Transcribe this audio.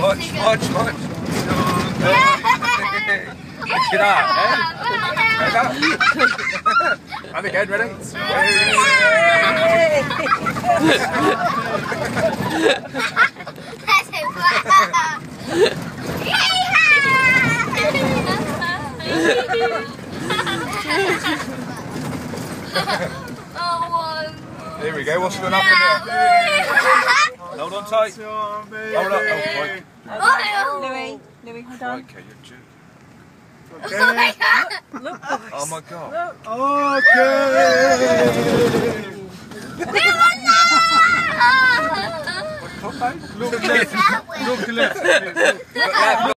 Watch. Get out, eh? And again, ready? Here we go, what's going to happen here? Hold on tight. Hold up. Louis, hold on. Okay, you're due. Okay. Look. Oh my god. Okay. Look left. Look left.